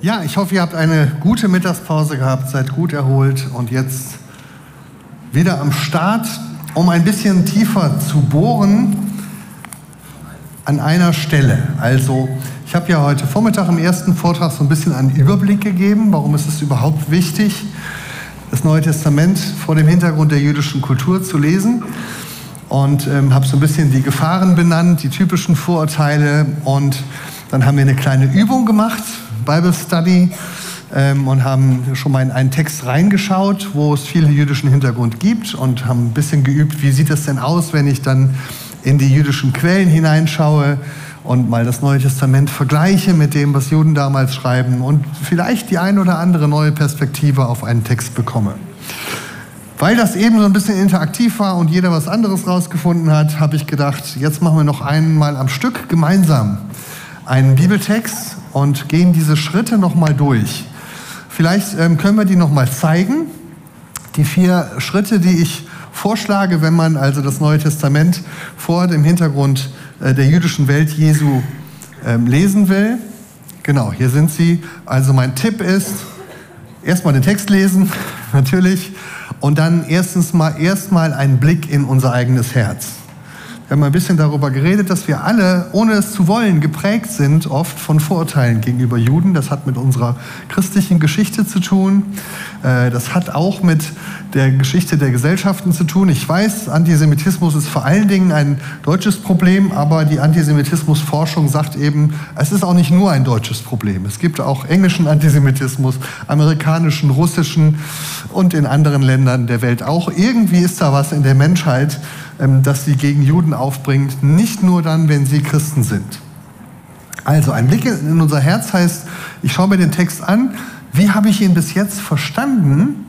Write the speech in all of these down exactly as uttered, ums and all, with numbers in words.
Ja, ich hoffe, ihr habt eine gute Mittagspause gehabt, seid gut erholt und jetzt wieder am Start, um ein bisschen tiefer zu bohren an einer Stelle. Also, ich habe ja heute Vormittag im ersten Vortrag so ein bisschen einen Überblick gegeben, warum ist es überhaupt wichtig, das Neue Testament vor dem Hintergrund der jüdischen Kultur zu lesen. Und ähm, habe so ein bisschen die Gefahren benannt, die typischen Vorurteile. Und dann haben wir eine kleine Übung gemacht, Bible Study, ähm, und haben schon mal in einen Text reingeschaut, wo es viel jüdischen Hintergrund gibt und haben ein bisschen geübt, wie sieht es denn aus, wenn ich dann in die jüdischen Quellen hineinschaue und mal das Neue Testament vergleiche mit dem, was Juden damals schreiben und vielleicht die ein oder andere neue Perspektive auf einen Text bekomme. Weil das eben so ein bisschen interaktiv war und jeder was anderes rausgefunden hat, habe ich gedacht, jetzt machen wir noch einmal am Stück gemeinsam einen Bibeltext und gehen diese Schritte noch mal durch. Vielleicht ähm, können wir die noch mal zeigen. Die vier Schritte, die ich vorschlage, wenn man also das Neue Testament vor dem Hintergrund äh, der jüdischen Welt Jesu ähm, lesen will. Genau, hier sind sie. Also mein Tipp ist, erstmal den Text lesen, natürlich. Und dann erstens mal erstmal einen Blick in unser eigenes Herz. Wir haben ein bisschen darüber geredet, dass wir alle, ohne es zu wollen, geprägt sind, oft von Vorurteilen gegenüber Juden. Das hat mit unserer christlichen Geschichte zu tun. Das hat auch mit der Geschichte der Gesellschaften zu tun. Ich weiß, Antisemitismus ist vor allen Dingen ein deutsches Problem, aber die Antisemitismusforschung sagt eben, es ist auch nicht nur ein deutsches Problem. Es gibt auch englischen Antisemitismus, amerikanischen, russischen und in anderen Ländern der Welt auch. Irgendwie ist da was in der Menschheit, das sie gegen Juden aufbringt, nicht nur dann, wenn sie Christen sind. Also ein Blick in unser Herz heißt, ich schaue mir den Text an, wie habe ich ihn bis jetzt verstanden?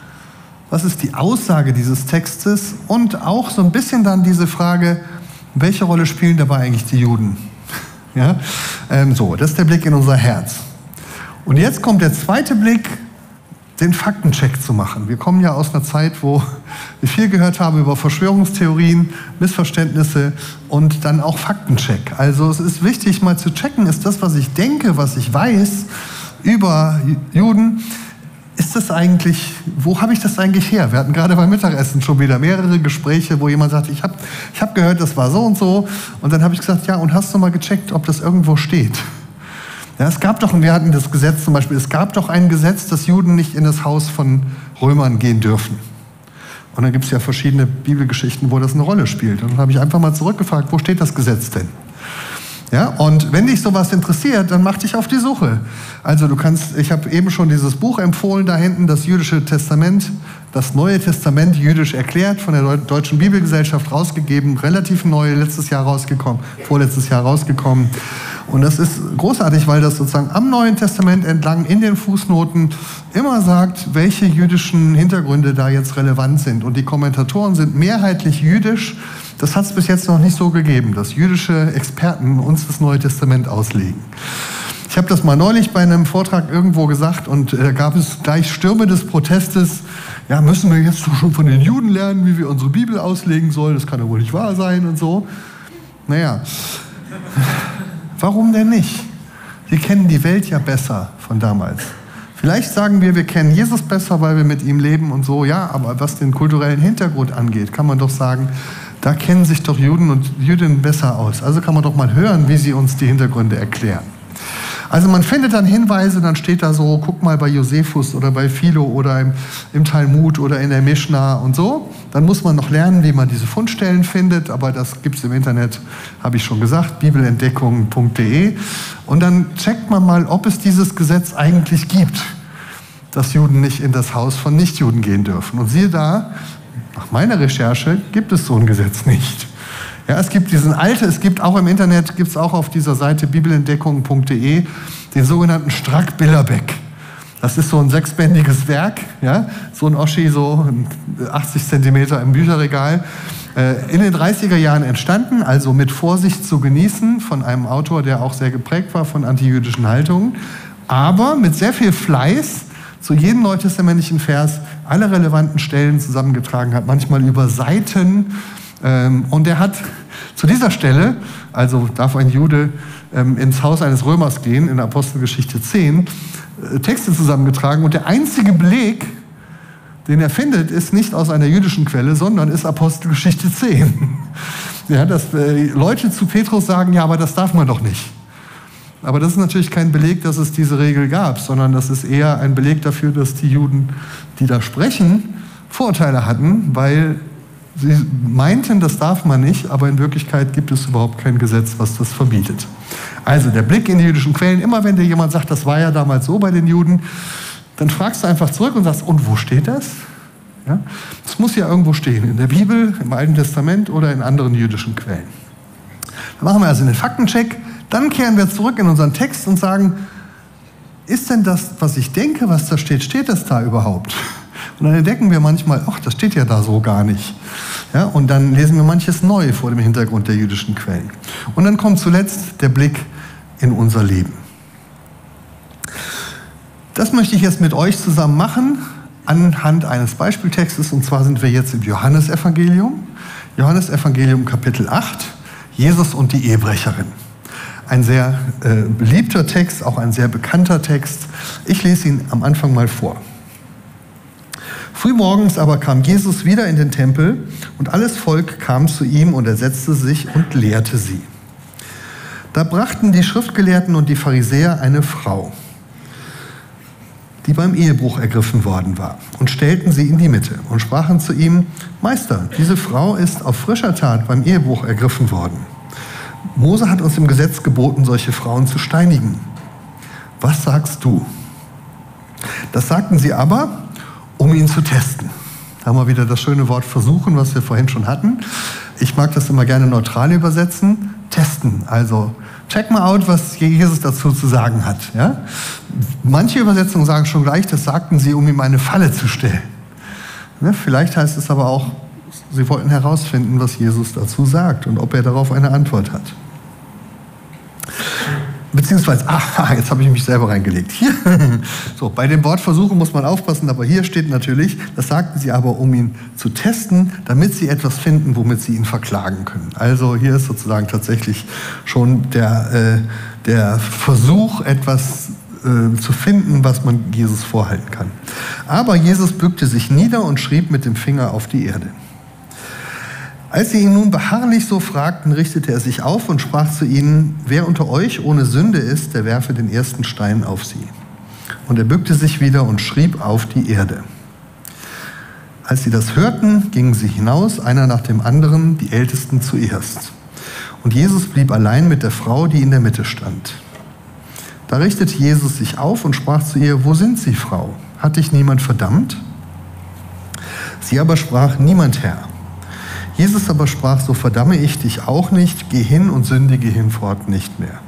Was ist die Aussage dieses Textes? Und auch so ein bisschen dann diese Frage, welche Rolle spielen dabei eigentlich die Juden? Ja? Ähm, so, das ist der Blick in unser Herz. Und jetzt kommt der zweite Blick, den Faktencheck zu machen. Wir kommen ja aus einer Zeit, wo wir viel gehört haben über Verschwörungstheorien, Missverständnisse und dann auch Faktencheck. Also es ist wichtig, mal zu checken, ist das, was ich denke, was ich weiß über Juden, ist das eigentlich, wo habe ich das eigentlich her? Wir hatten gerade beim Mittagessen schon wieder mehrere Gespräche, wo jemand sagt, ich habe ich hab gehört, das war so und so. Und dann habe ich gesagt, ja, und hast du mal gecheckt, ob das irgendwo steht? Ja, es gab doch, wir hatten das Gesetz zum Beispiel, es gab doch ein Gesetz, dass Juden nicht in das Haus von Römern gehen dürfen. Und dann gibt es ja verschiedene Bibelgeschichten, wo das eine Rolle spielt. Und dann habe ich einfach mal zurückgefragt, wo steht das Gesetz denn? Ja, und wenn dich sowas interessiert, dann mach dich auf die Suche. Also du kannst, ich habe eben schon dieses Buch empfohlen da hinten, das Jüdische Testament, das Neue Testament jüdisch erklärt, von der Deutschen Bibelgesellschaft rausgegeben, relativ neu, letztes Jahr rausgekommen, vorletztes Jahr rausgekommen. Und das ist großartig, weil das sozusagen am Neuen Testament entlang in den Fußnoten immer sagt, welche jüdischen Hintergründe da jetzt relevant sind. Und die Kommentatoren sind mehrheitlich jüdisch. Das hat es bis jetzt noch nicht so gegeben, dass jüdische Experten uns das Neue Testament auslegen. Ich habe das mal neulich bei einem Vortrag irgendwo gesagt und da äh, gab es gleich Stürme des Protestes. Ja, müssen wir jetzt schon von den Juden lernen, wie wir unsere Bibel auslegen sollen? Das kann ja wohl nicht wahr sein und so. Naja, warum denn nicht? Wir kennen die Welt ja besser von damals. Vielleicht sagen wir, wir kennen Jesus besser, weil wir mit ihm leben und so. Ja, aber was den kulturellen Hintergrund angeht, kann man doch sagen, da kennen sich doch Juden und Jüdinnen besser aus. Also kann man doch mal hören, wie sie uns die Hintergründe erklären. Also man findet dann Hinweise, dann steht da so, guck mal bei Josephus oder bei Philo oder im, im Talmud oder in der Mischna und so. Dann muss man noch lernen, wie man diese Fundstellen findet, aber das gibt es im Internet, habe ich schon gesagt, bibelentdeckung punkt de. Und dann checkt man mal, ob es dieses Gesetz eigentlich gibt, dass Juden nicht in das Haus von Nichtjuden gehen dürfen. Und siehe da, nach meiner Recherche gibt es so ein Gesetz nicht. Ja, es gibt diesen alte, es gibt auch im Internet, gibt es auch auf dieser Seite bibelentdeckung punkt de den sogenannten Strack-Billerbeck. Das ist so ein sechsbändiges Werk, ja, so ein Oschi, so achtzig Zentimeter im Bücherregal. Äh, in den dreißiger Jahren entstanden, also mit Vorsicht zu genießen, von einem Autor, der auch sehr geprägt war von antijüdischen Haltungen, aber mit sehr viel Fleiß zu jedem neutestamentlichen Vers alle relevanten Stellen zusammengetragen hat, manchmal über Seiten. Und er hat zu dieser Stelle, also darf ein Jude ähm, ins Haus eines Römers gehen, in Apostelgeschichte zehn, äh, Texte zusammengetragen. Und der einzige Beleg, den er findet, ist nicht aus einer jüdischen Quelle, sondern ist Apostelgeschichte zehn. Ja, dass äh, Leute zu Petrus sagen, ja, aber das darf man doch nicht. Aber das ist natürlich kein Beleg, dass es diese Regel gab, sondern das ist eher ein Beleg dafür, dass die Juden, die da sprechen, Vorurteile hatten, weil sie meinten, das darf man nicht, aber in Wirklichkeit gibt es überhaupt kein Gesetz, was das verbietet. Also der Blick in die jüdischen Quellen, immer wenn dir jemand sagt, das war ja damals so bei den Juden, dann fragst du einfach zurück und sagst, und wo steht das? Ja? Das muss ja irgendwo stehen, in der Bibel, im Alten Testament oder in anderen jüdischen Quellen. Dann machen wir also den Faktencheck, dann kehren wir zurück in unseren Text und sagen, ist denn das, was ich denke, was da steht, steht das da überhaupt? Und dann entdecken wir manchmal, ach, das steht ja da so gar nicht. Ja, und dann lesen wir manches neu vor dem Hintergrund der jüdischen Quellen. Und dann kommt zuletzt der Blick in unser Leben. Das möchte ich jetzt mit euch zusammen machen, anhand eines Beispieltextes. Und zwar sind wir jetzt im Johannesevangelium. Johannesevangelium Kapitel acht, Jesus und die Ehebrecherin. Ein sehr äh, beliebter Text, auch ein sehr bekannter Text. Ich lese ihn am Anfang mal vor. Frühmorgens aber kam Jesus wieder in den Tempel und alles Volk kam zu ihm und er setzte sich und lehrte sie. Da brachten die Schriftgelehrten und die Pharisäer eine Frau, die beim Ehebruch ergriffen worden war, und stellten sie in die Mitte und sprachen zu ihm, Meister, diese Frau ist auf frischer Tat beim Ehebruch ergriffen worden. Mose hat uns im Gesetz geboten, solche Frauen zu steinigen. Was sagst du? Das sagten sie aber, um ihn zu testen. Da haben wir wieder das schöne Wort versuchen, was wir vorhin schon hatten. Ich mag das immer gerne neutral übersetzen. Testen, also check mal out, was Jesus dazu zu sagen hat. Ja? Manche Übersetzungen sagen schon gleich, das sagten sie, um ihm eine Falle zu stellen. Ja, vielleicht heißt es aber auch, sie wollten herausfinden, was Jesus dazu sagt und ob er darauf eine Antwort hat. Beziehungsweise, aha, jetzt habe ich mich selber reingelegt. Hier, so, bei dem Wort versuchen muss man aufpassen, aber hier steht natürlich, das sagten sie aber, um ihn zu testen, damit sie etwas finden, womit sie ihn verklagen können. Also hier ist sozusagen tatsächlich schon der, äh, der Versuch, etwas äh, zu finden, was man Jesus vorhalten kann. Aber Jesus bückte sich nieder und schrieb mit dem Finger auf die Erde. Als sie ihn nun beharrlich so fragten, richtete er sich auf und sprach zu ihnen, wer unter euch ohne Sünde ist, der werfe den ersten Stein auf sie. Und er bückte sich wieder und schrieb auf die Erde. Als sie das hörten, gingen sie hinaus, einer nach dem anderen, die Ältesten zuerst. Und Jesus blieb allein mit der Frau, die in der Mitte stand. Da richtete Jesus sich auf und sprach zu ihr, wo sind Sie, Frau? Hat dich niemand verdammt? Sie aber sprach, niemand, Herr. Jesus aber sprach, so verdamme ich dich auch nicht, geh hin und sündige hinfort nicht mehr.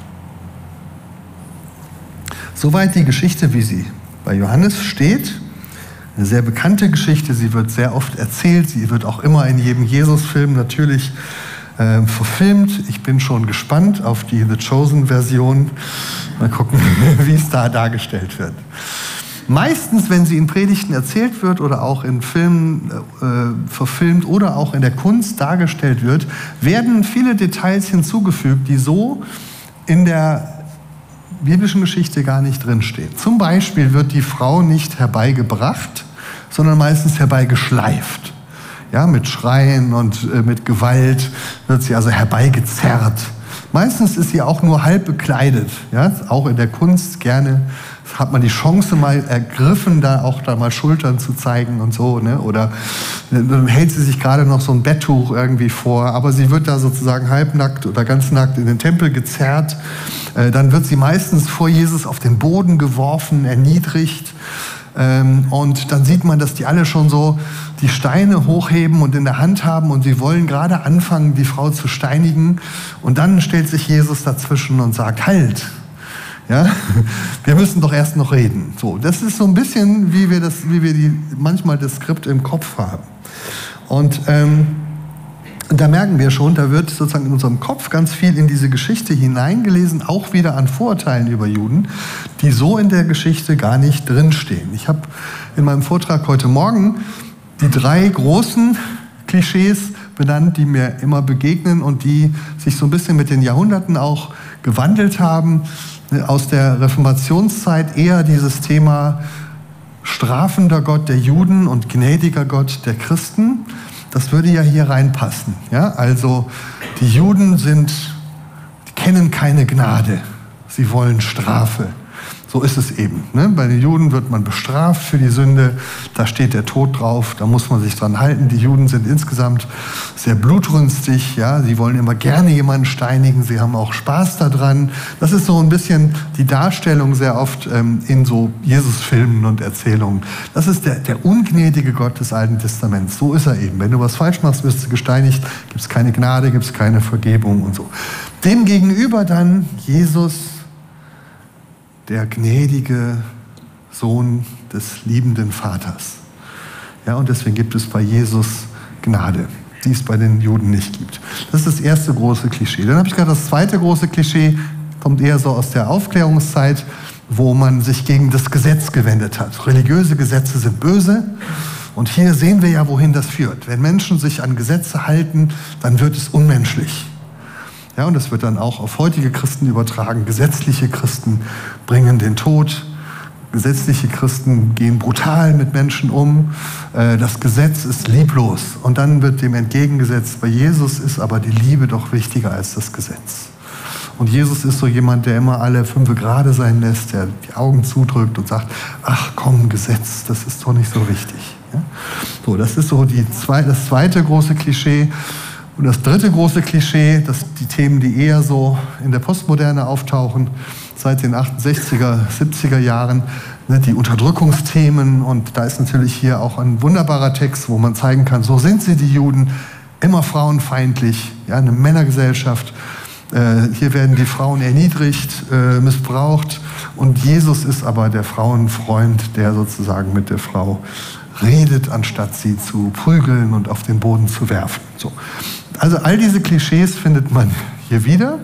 Soweit die Geschichte, wie sie bei Johannes steht. Eine sehr bekannte Geschichte, sie wird sehr oft erzählt, sie wird auch immer in jedem Jesus-Film natürlich äh, verfilmt. Ich bin schon gespannt auf die The Chosen-Version. Mal gucken, wie es da dargestellt wird. Meistens, wenn sie in Predigten erzählt wird oder auch in Filmen äh, verfilmt oder auch in der Kunst dargestellt wird, werden viele Details hinzugefügt, die so in der biblischen Geschichte gar nicht drinstehen. Zum Beispiel wird die Frau nicht herbeigebracht, sondern meistens herbeigeschleift. Ja, mit Schreien und äh, mit Gewalt wird sie also herbeigezerrt. Meistens ist sie auch nur halb bekleidet. Ja, auch in der Kunst gerne hat man die Chance mal ergriffen, da auch da mal Schultern zu zeigen und so, ne? Oder dann hält sie sich gerade noch so ein Betttuch irgendwie vor, aber sie wird da sozusagen halbnackt oder ganz nackt in den Tempel gezerrt. Äh, dann wird sie meistens vor Jesus auf den Boden geworfen, erniedrigt. Ähm, und dann sieht man, dass die alle schon so die Steine hochheben und in der Hand haben und sie wollen gerade anfangen, die Frau zu steinigen. Und dann stellt sich Jesus dazwischen und sagt, halt! Ja, wir müssen doch erst noch reden. So, das ist so ein bisschen, wie wir, das, wie wir die, manchmal das Skript im Kopf haben. Und ähm, da merken wir schon, da wird sozusagen in unserem Kopf ganz viel in diese Geschichte hineingelesen, auch wieder an Vorurteilen über Juden, die so in der Geschichte gar nicht drinstehen. Ich habe in meinem Vortrag heute Morgen die drei großen Klischees benannt, die mir immer begegnen und die sich so ein bisschen mit den Jahrhunderten auch gewandelt haben. Aus der Reformationszeit eher dieses Thema strafender Gott der Juden und gnädiger Gott der Christen. Das würde ja hier reinpassen. Ja? Also die Juden sind, die kennen keine Gnade. Sie wollen Strafe. So ist es eben. Ne? Bei den Juden wird man bestraft für die Sünde. Da steht der Tod drauf. Da muss man sich dran halten. Die Juden sind insgesamt sehr blutrünstig. Ja? Sie wollen immer gerne jemanden steinigen. Sie haben auch Spaß daran. Das ist so ein bisschen die Darstellung sehr oft ähm, in so Jesus-Filmen und Erzählungen. Das ist der, der ungnädige Gott des Alten Testaments. So ist er eben. Wenn du was falsch machst, wirst du gesteinigt. Gibt es keine Gnade, gibt es keine Vergebung und so. Demgegenüber dann Jesus, der gnädige Sohn des liebenden Vaters. Ja, und deswegen gibt es bei Jesus Gnade, die es bei den Juden nicht gibt. Das ist das erste große Klischee. Dann habe ich gerade das zweite große Klischee, kommt eher so aus der Aufklärungszeit, wo man sich gegen das Gesetz gewendet hat. Religiöse Gesetze sind böse. Und hier sehen wir ja, wohin das führt. Wenn Menschen sich an Gesetze halten, dann wird es unmenschlich. Ja, und das wird dann auch auf heutige Christen übertragen. Gesetzliche Christen bringen den Tod. Gesetzliche Christen gehen brutal mit Menschen um. Das Gesetz ist lieblos. Und dann wird dem entgegengesetzt, bei Jesus ist aber die Liebe doch wichtiger als das Gesetz. Und Jesus ist so jemand, der immer alle fünf gerade sein lässt, der die Augen zudrückt und sagt, ach komm, Gesetz, das ist doch nicht so wichtig. Ja? So, das ist so die zwei, das zweite große Klischee. Und das dritte große Klischee, das die Themen, die eher so in der Postmoderne auftauchen, seit den achtundsechziger, siebziger Jahren, ne, die Unterdrückungsthemen. Und da ist natürlich hier auch ein wunderbarer Text, wo man zeigen kann, so sind sie, die Juden, immer frauenfeindlich, ja, eine Männergesellschaft. Äh, hier werden die Frauen erniedrigt, äh, missbraucht. Und Jesus ist aber der Frauenfreund, der sozusagen mit der Frau redet, anstatt sie zu prügeln und auf den Boden zu werfen. So. Also all diese Klischees findet man hier wieder.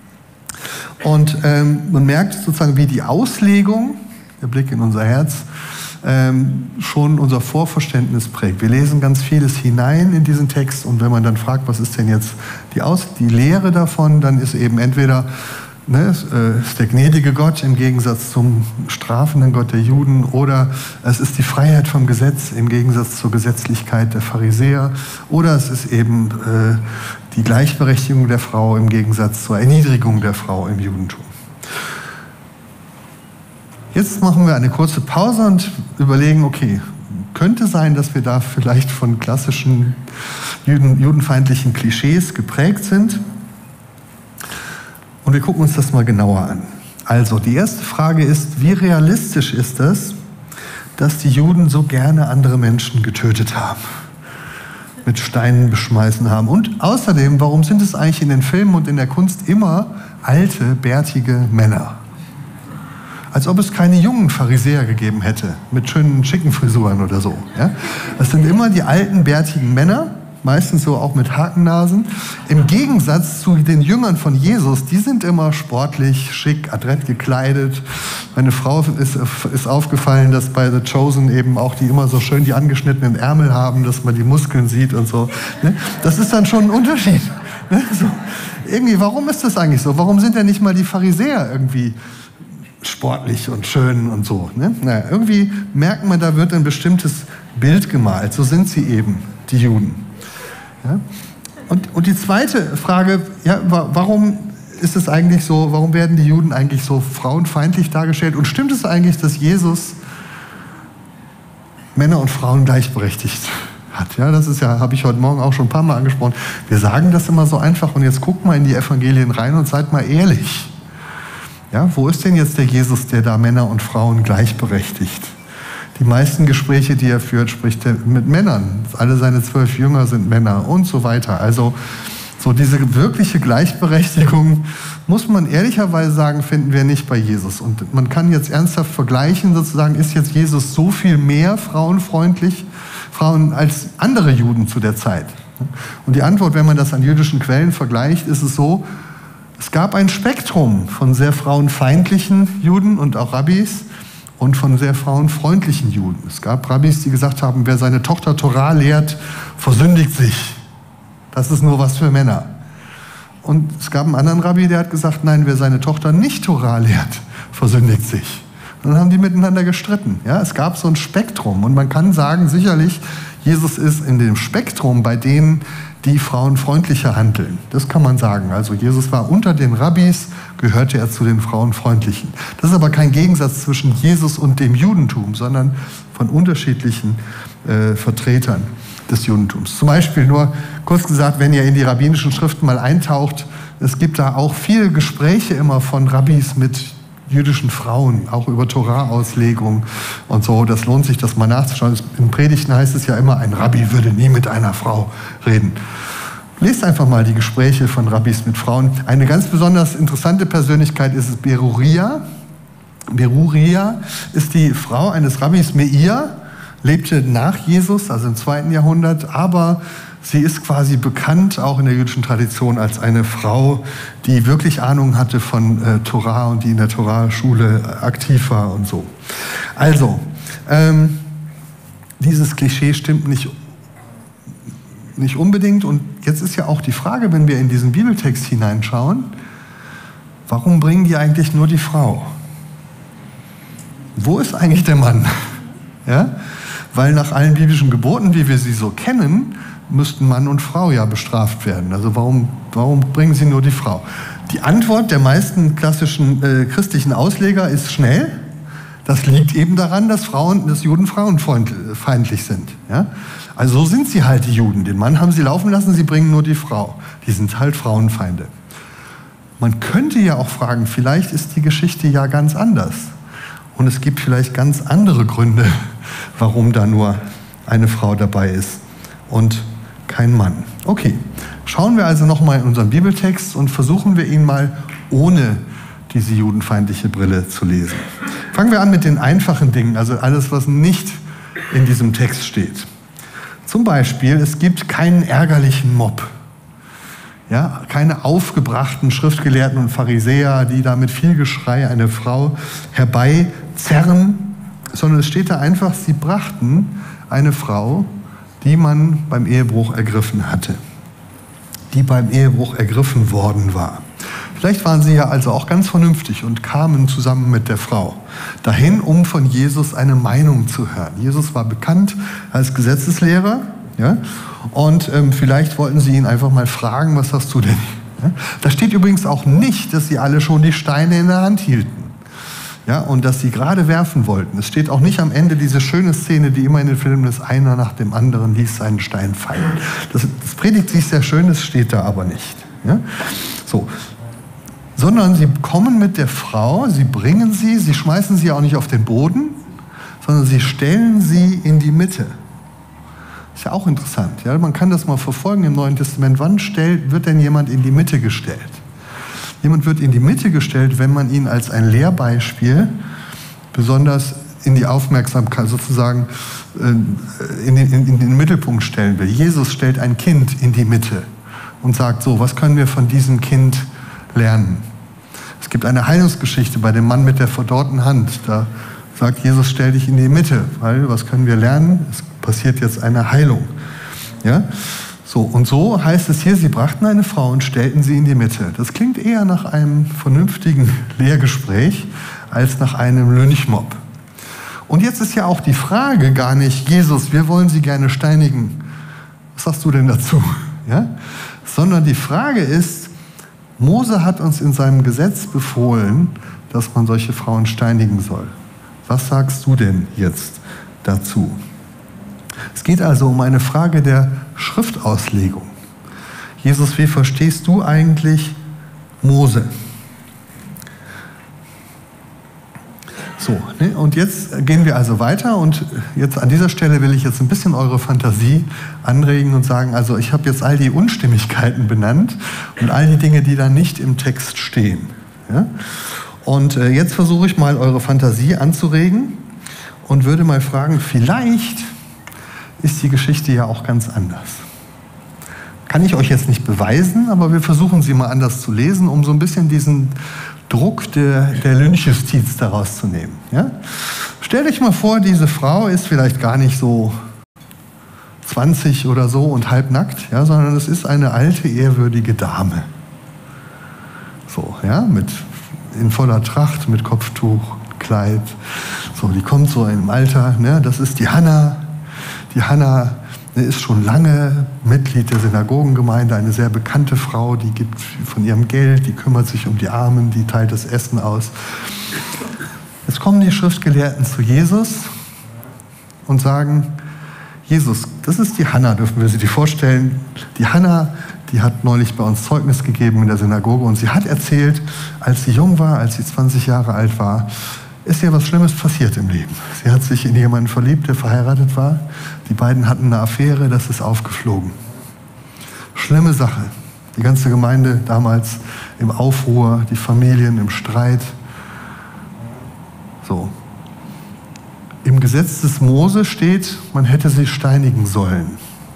Und ähm, man merkt sozusagen, wie die Auslegung, der Blick in unser Herz, ähm, schon unser Vorverständnis prägt. Wir lesen ganz vieles hinein in diesen Text und wenn man dann fragt, was ist denn jetzt die, Aus die Lehre davon, dann ist eben entweder Ne, ist der gnädige Gott im Gegensatz zum strafenden Gott der Juden oder es ist die Freiheit vom Gesetz im Gegensatz zur Gesetzlichkeit der Pharisäer oder es ist eben äh, die Gleichberechtigung der Frau im Gegensatz zur Erniedrigung der Frau im Judentum. Jetzt machen wir eine kurze Pause und überlegen, okay, könnte sein, dass wir da vielleicht von klassischen Juden, judenfeindlichen Klischees geprägt sind. Und wir gucken uns das mal genauer an. Also, die erste Frage ist, wie realistisch ist es, dass die Juden so gerne andere Menschen getötet haben, mit Steinen beschmeißen haben? Und außerdem, warum sind es eigentlich in den Filmen und in der Kunst immer alte, bärtige Männer? Als ob es keine jungen Pharisäer gegeben hätte, mit schönen, schicken Frisuren oder so. Ja? Das sind immer die alten, bärtigen Männer, meistens so auch mit Hakennasen. Im Gegensatz zu den Jüngern von Jesus, die sind immer sportlich, schick, adrett gekleidet. Meine Frau ist, ist aufgefallen, dass bei The Chosen eben auch die immer so schön die angeschnittenen Ärmel haben, dass man die Muskeln sieht und so. Ne? Das ist dann schon ein Unterschied. Ne? So. Irgendwie, warum ist das eigentlich so? Warum sind denn nicht mal die Pharisäer irgendwie sportlich und schön und so? Ne? Naja, irgendwie merkt man, da wird ein bestimmtes Bild gemalt. So sind sie eben, die Juden. Ja? Und, und die zweite Frage, ja, warum ist es eigentlich so, warum werden die Juden eigentlich so frauenfeindlich dargestellt? Und stimmt es eigentlich, dass Jesus Männer und Frauen gleichberechtigt hat? Ja, das ist ja, habe ich heute Morgen auch schon ein paar Mal angesprochen. Wir sagen das immer so einfach und jetzt guckt mal in die Evangelien rein und seid mal ehrlich. Ja, wo ist denn jetzt der Jesus, der da Männer und Frauen gleichberechtigt? Die meisten Gespräche, die er führt, spricht er mit Männern. Alle seine zwölf Jünger sind Männer und so weiter. Also so diese wirkliche Gleichberechtigung, muss man ehrlicherweise sagen, finden wir nicht bei Jesus. Und man kann jetzt ernsthaft vergleichen, sozusagen, ist jetzt Jesus so viel mehr frauenfreundlich, Frauen als andere Juden zu der Zeit? Und die Antwort, wenn man das an jüdischen Quellen vergleicht, ist es so, es gab ein Spektrum von sehr frauenfeindlichen Juden und auch Rabbis, und von sehr frauenfreundlichen Juden. Es gab Rabbis, die gesagt haben, wer seine Tochter Torah lehrt, versündigt sich. Das ist nur was für Männer. Und es gab einen anderen Rabbi, der hat gesagt, nein, wer seine Tochter nicht Torah lehrt, versündigt sich. Und dann haben die miteinander gestritten. Ja, es gab so ein Spektrum. Und man kann sagen, sicherlich, Jesus ist in dem Spektrum bei denen, die frauenfreundlicher handeln. Das kann man sagen. Also Jesus war unter den Rabbis, gehörte er zu den Frauenfreundlichen. Das ist aber kein Gegensatz zwischen Jesus und dem Judentum, sondern von unterschiedlichen äh, Vertretern des Judentums. Zum Beispiel nur kurz gesagt, wenn ihr in die rabbinischen Schriften mal eintaucht, es gibt da auch viele Gespräche immer von Rabbis mit jüdischen Frauen, auch über Torah-Auslegung und so. Das lohnt sich, das mal nachzuschauen. In Predigten heißt es ja immer, ein Rabbi würde nie mit einer Frau reden. Lest einfach mal die Gespräche von Rabbis mit Frauen. Eine ganz besonders interessante Persönlichkeit ist Beruria. Beruria ist die Frau eines Rabbis Meir, lebte nach Jesus, also im zweiten Jahrhundert, aber sie ist quasi bekannt, auch in der jüdischen Tradition, als eine Frau, die wirklich Ahnung hatte von äh, Torah und die in der Torah-Schule aktiv war und so. Also, ähm, dieses Klischee stimmt nicht, nicht unbedingt. Und jetzt ist ja auch die Frage, wenn wir in diesen Bibeltext hineinschauen, warum bringen die eigentlich nur die Frau? Wo ist eigentlich der Mann? Ja? Weil nach allen biblischen Geboten, wie wir sie so kennen, müssten Mann und Frau ja bestraft werden. Also warum, warum bringen sie nur die Frau? Die Antwort der meisten klassischen äh, christlichen Ausleger ist schnell. Das liegt eben daran, dass Frauen, dass Juden frauenfeindlich sind. Ja? Also so sind sie halt, die Juden. Den Mann haben sie laufen lassen, sie bringen nur die Frau. Die sind halt Frauenfeinde. Man könnte ja auch fragen, vielleicht ist die Geschichte ja ganz anders. Und es gibt vielleicht ganz andere Gründe, warum da nur eine Frau dabei ist und kein Mann. Okay, schauen wir also nochmal in unseren Bibeltext und versuchen wir ihn mal ohne diese judenfeindliche Brille zu lesen. Fangen wir an mit den einfachen Dingen, also alles, was nicht in diesem Text steht. Zum Beispiel, es gibt keinen ärgerlichen Mob. Ja, keine aufgebrachten Schriftgelehrten und Pharisäer, die da mit viel Geschrei eine Frau herbeizerren, sondern es steht da einfach, sie brachten eine Frau, die man beim Ehebruch ergriffen hatte, die beim Ehebruch ergriffen worden war. Vielleicht waren sie ja also auch ganz vernünftig und kamen zusammen mit der Frau dahin, um von Jesus eine Meinung zu hören. Jesus war bekannt als Gesetzeslehrer, ja, und ähm, vielleicht wollten sie ihn einfach mal fragen, was hast du denn? Ja? Da steht übrigens auch nicht, dass sie alle schon die Steine in der Hand hielten. Ja, und dass sie gerade werfen wollten. Es steht auch nicht am Ende diese schöne Szene, die immer in den Filmen ist, einer nach dem anderen ließ seinen Stein fallen. Das, das predigt sich sehr schön, das steht da aber nicht. Ja? So. Sondern sie kommen mit der Frau, sie bringen sie, sie schmeißen sie auch nicht auf den Boden, sondern sie stellen sie in die Mitte. Ist ja auch interessant. Ja? Man kann das mal verfolgen im Neuen Testament. Wann stellt, wird denn jemand in die Mitte gestellt? Jemand wird in die Mitte gestellt, wenn man ihn als ein Lehrbeispiel besonders in die Aufmerksamkeit sozusagen in den, in den Mittelpunkt stellen will. Jesus stellt ein Kind in die Mitte und sagt so, was können wir von diesem Kind lernen? Es gibt eine Heilungsgeschichte bei dem Mann mit der verdorrten Hand. Da sagt Jesus, stell dich in die Mitte, weil was können wir lernen? Es passiert jetzt eine Heilung. Ja? So, und so heißt es hier, sie brachten eine Frau und stellten sie in die Mitte. Das klingt eher nach einem vernünftigen Lehrgespräch als nach einem Lynchmob. Und jetzt ist ja auch die Frage gar nicht, Jesus, wir wollen Sie gerne steinigen. Was sagst du denn dazu? Ja? Sondern die Frage ist, Mose hat uns in seinem Gesetz befohlen, dass man solche Frauen steinigen soll. Was sagst du denn jetzt dazu? Es geht also um eine Frage der Schriftauslegung. Jesus, wie verstehst du eigentlich Mose? So, ne? Und jetzt gehen wir also weiter und jetzt an dieser Stelle will ich jetzt ein bisschen eure Fantasie anregen und sagen, also ich habe jetzt all die Unstimmigkeiten benannt und all die Dinge, die da nicht im Text stehen. Ja? Und äh, jetzt versuche ich mal eure Fantasie anzuregen und würde mal fragen, vielleicht ist die Geschichte ja auch ganz anders. Kann ich euch jetzt nicht beweisen, aber wir versuchen sie mal anders zu lesen, um so ein bisschen diesen Druck der, der Lynchjustiz daraus zu nehmen. Ja? Stellt euch mal vor, diese Frau ist vielleicht gar nicht so zwanzig oder so und halbnackt, ja, sondern es ist eine alte, ehrwürdige Dame. ja, mit, in voller Tracht, mit Kopftuch, Kleid. So, die kommt so im Alter, ne? Das ist die Hannah. Die Hannah ist schon lange Mitglied der Synagogengemeinde, eine sehr bekannte Frau, die gibt von ihrem Geld, die kümmert sich um die Armen, die teilt das Essen aus. Jetzt kommen die Schriftgelehrten zu Jesus und sagen, Jesus, das ist die Hannah, dürfen wir sie dir vorstellen. Die Hannah, die hat neulich bei uns Zeugnis gegeben in der Synagoge und sie hat erzählt, als sie jung war, als sie zwanzig Jahre alt war, ist ihr was Schlimmes passiert im Leben. Sie hat sich in jemanden verliebt, der verheiratet war. Die beiden hatten eine Affäre, das ist aufgeflogen. Schlimme Sache. Die ganze Gemeinde damals im Aufruhr, die Familien im Streit. So. Im Gesetz des Mose steht, man hätte sie steinigen sollen.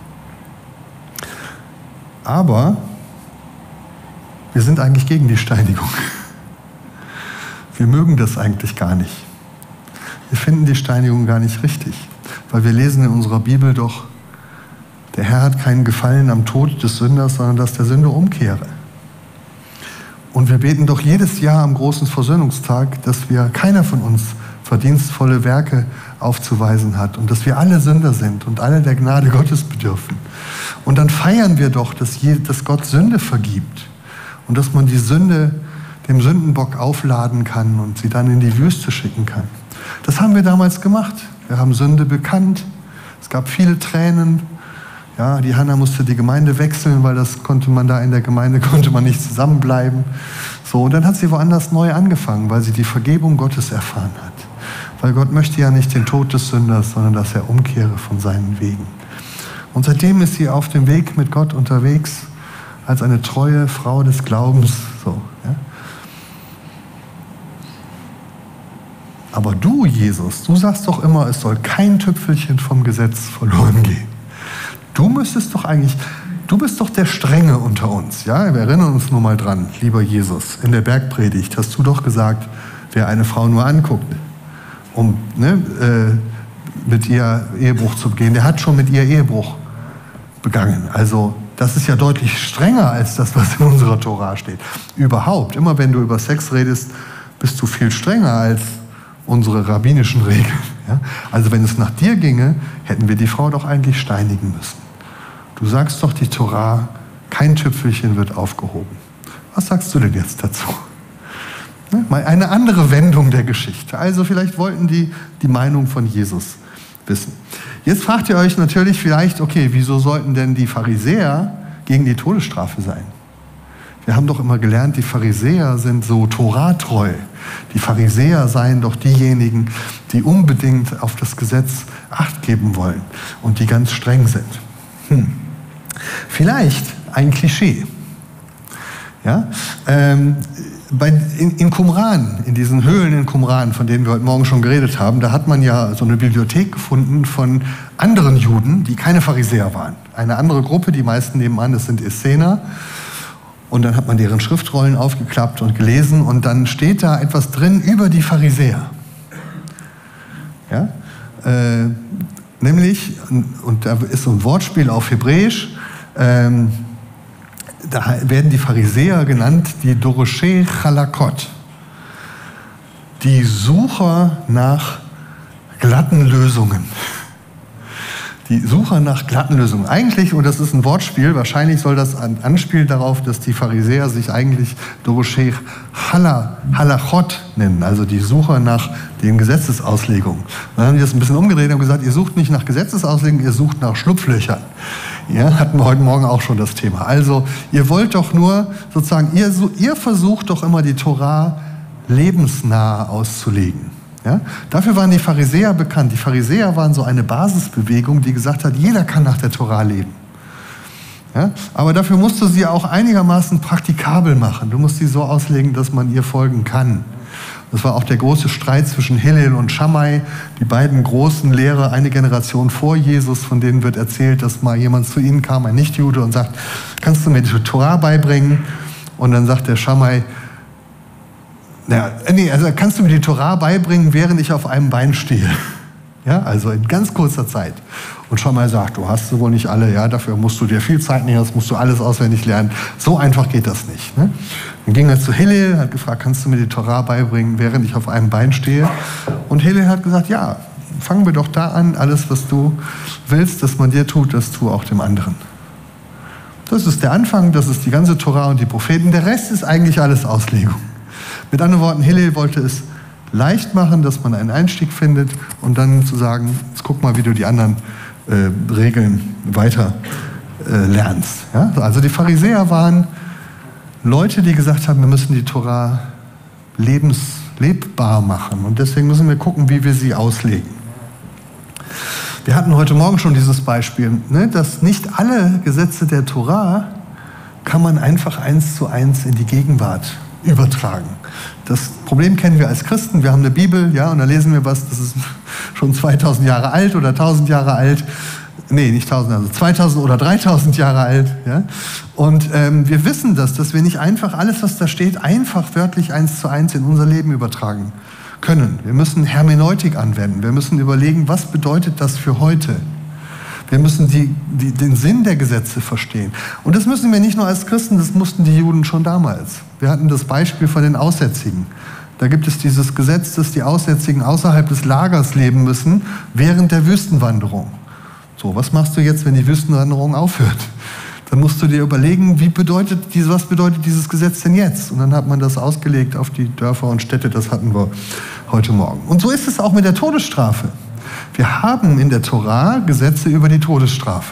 Aber wir sind eigentlich gegen die Steinigung. Wir mögen das eigentlich gar nicht. Wir finden die Steinigung gar nicht richtig, weil wir lesen in unserer Bibel doch, der Herr hat keinen Gefallen am Tod des Sünders, sondern dass der Sünder umkehre. Und wir beten doch jedes Jahr am großen Versöhnungstag, dass wir keiner von uns verdienstvolle Werke aufzuweisen hat und dass wir alle Sünder sind und alle der Gnade Gottes bedürfen. Und dann feiern wir doch, dass, je, dass Gott Sünde vergibt und dass man die Sünde dem Sündenbock aufladen kann und sie dann in die Wüste schicken kann. Das haben wir damals gemacht. Wir haben Sünde bekannt. Es gab viele Tränen. Ja, die Hannah musste die Gemeinde wechseln, weil das konnte man da in der Gemeinde konnte man nicht zusammenbleiben. So, und dann hat sie woanders neu angefangen, weil sie die Vergebung Gottes erfahren hat. Weil Gott möchte ja nicht den Tod des Sünders, sondern dass er umkehre von seinen Wegen. Und seitdem ist sie auf dem Weg mit Gott unterwegs, als eine treue Frau des Glaubens. So, ja. Aber du, Jesus, du sagst doch immer, es soll kein Tüpfelchen vom Gesetz verloren gehen. Du müsstest doch eigentlich, du bist doch der Strenge unter uns. Ja? Wir erinnern uns nur mal dran, lieber Jesus, in der Bergpredigt hast du doch gesagt, wer eine Frau nur anguckt, um ne, äh, mit ihr Ehebruch zu begehen, der hat schon mit ihr Ehebruch begangen. Also das ist ja deutlich strenger als das, was in unserer Tora steht. Überhaupt, immer wenn du über Sex redest, bist du viel strenger als unsere rabbinischen Regeln. Ja? Also wenn es nach dir ginge, hätten wir die Frau doch eigentlich steinigen müssen. Du sagst doch, die Tora, kein Tüpfelchen wird aufgehoben. Was sagst du denn jetzt dazu? Ne? Mal eine andere Wendung der Geschichte. Also vielleicht wollten die die Meinung von Jesus wissen. Jetzt fragt ihr euch natürlich vielleicht, okay, wieso sollten denn die Pharisäer gegen die Todesstrafe sein? Wir haben doch immer gelernt, die Pharisäer sind so toratreu. Die Pharisäer seien doch diejenigen, die unbedingt auf das Gesetz Acht geben wollen und die ganz streng sind. Hm. Vielleicht ein Klischee. Ja? Ähm, bei, in, in Qumran, in diesen Höhlen in Qumran, von denen wir heute Morgen schon geredet haben, da hat man ja so eine Bibliothek gefunden von anderen Juden, die keine Pharisäer waren. Eine andere Gruppe, die meisten nebenan, das sind Essener. Und dann hat man deren Schriftrollen aufgeklappt und gelesen und dann steht da etwas drin über die Pharisäer. Ja? Äh, nämlich, und da ist so ein Wortspiel auf Hebräisch, ähm, da werden die Pharisäer genannt, die Doroshei Chalakot, die Sucher nach glatten Lösungen. Die Suche nach glatten Lösungen. Eigentlich, und das ist ein Wortspiel, wahrscheinlich soll das anspielen darauf, dass die Pharisäer sich eigentlich Doroshei Halachot nennen, also die Suche nach den Gesetzesauslegungen. Dann haben die das ein bisschen umgedreht und haben gesagt, ihr sucht nicht nach Gesetzesauslegungen, ihr sucht nach Schlupflöchern. Ja, hatten wir heute Morgen auch schon das Thema. Also ihr wollt doch nur sozusagen, ihr, ihr versucht doch immer die Tora lebensnah auszulegen. Ja? Dafür waren die Pharisäer bekannt. Die Pharisäer waren so eine Basisbewegung, die gesagt hat, jeder kann nach der Tora leben. Ja? Aber dafür musst du sie auch einigermaßen praktikabel machen. Du musst sie so auslegen, dass man ihr folgen kann. Das war auch der große Streit zwischen Hillel und Shammai, die beiden großen Lehrer, eine Generation vor Jesus, von denen wird erzählt, dass mal jemand zu ihnen kam, ein Nichtjude, und sagt, kannst du mir die Tora beibringen? Und dann sagt der Shammai, Ja, nee, also kannst du mir die Tora beibringen, während ich auf einem Bein stehe? Ja, also in ganz kurzer Zeit. Und schon mal sagt, du hast sie wohl nicht alle, ja, dafür musst du dir viel Zeit nehmen, das musst du alles auswendig lernen. So einfach geht das nicht. Ne? Dann ging er zu Hillel, hat gefragt, kannst du mir die Torah beibringen, während ich auf einem Bein stehe? Und Hillel hat gesagt, ja, fangen wir doch da an, alles, was du willst, dass man dir tut, das tu auch dem anderen. Das ist der Anfang, das ist die ganze Torah und die Propheten. Der Rest ist eigentlich alles Auslegung. Mit anderen Worten, Hillel wollte es leicht machen, dass man einen Einstieg findet und dann zu sagen, jetzt guck mal, wie du die anderen äh, Regeln weiter äh, lernst. Ja? Also die Pharisäer waren Leute, die gesagt haben, wir müssen die Torah lebenslebbar machen und deswegen müssen wir gucken, wie wir sie auslegen. Wir hatten heute Morgen schon dieses Beispiel, ne, dass nicht alle Gesetze der Torah kann man einfach eins zu eins in die Gegenwart übertragen. Das Problem kennen wir als Christen. Wir haben eine Bibel, ja, und da lesen wir was, das ist schon zweitausend Jahre alt oder tausend Jahre alt. Nee, nicht tausend, also zweitausend oder dreitausend Jahre alt. Ja? Und ähm, wir wissen das, dass wir nicht einfach alles, was da steht, einfach wörtlich eins zu eins in unser Leben übertragen können. Wir müssen Hermeneutik anwenden. Wir müssen überlegen, was bedeutet das für heute? Wir müssen die, die, den Sinn der Gesetze verstehen. Und das müssen wir nicht nur als Christen, das mussten die Juden schon damals. Wir hatten das Beispiel von den Aussätzigen. Da gibt es dieses Gesetz, dass die Aussätzigen außerhalb des Lagers leben müssen während der Wüstenwanderung. So, was machst du jetzt, wenn die Wüstenwanderung aufhört? Dann musst du dir überlegen, wie bedeutet diese, was bedeutet dieses Gesetz denn jetzt? Und dann hat man das ausgelegt auf die Dörfer und Städte, das hatten wir heute Morgen. Und so ist es auch mit der Todesstrafe. Wir haben in der Torah Gesetze über die Todesstrafe.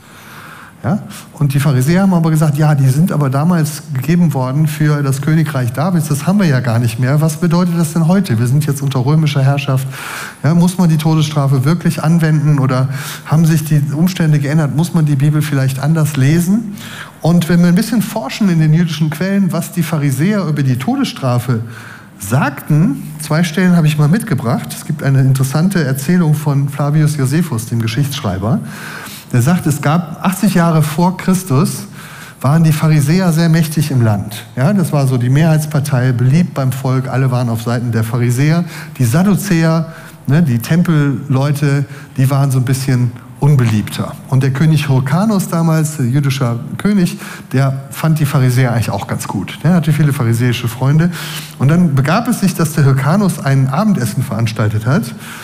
Ja? Und die Pharisäer haben aber gesagt, ja, die sind aber damals gegeben worden für das Königreich Davids, das haben wir ja gar nicht mehr. Was bedeutet das denn heute? Wir sind jetzt unter römischer Herrschaft. Ja, muss man die Todesstrafe wirklich anwenden oder haben sich die Umstände geändert? Muss man die Bibel vielleicht anders lesen? Und wenn wir ein bisschen forschen in den jüdischen Quellen, was die Pharisäer über die Todesstrafe sagten, zwei Stellen habe ich mal mitgebracht. Es gibt eine interessante Erzählung von Flavius Josephus, dem Geschichtsschreiber. Der sagt, es gab achtzig Jahre vor Christus, waren die Pharisäer sehr mächtig im Land. Ja, das war so die Mehrheitspartei, beliebt beim Volk, alle waren auf Seiten der Pharisäer. Die Sadduzäer, ne, die Tempelleute, die waren so ein bisschen unbeliebter. Und der König Hyrkanus damals, der jüdische König, der fand die Pharisäer eigentlich auch ganz gut. Der hatte viele pharisäische Freunde. Und dann begab es sich, dass der Hyrkanus ein Abendessen veranstaltet hat,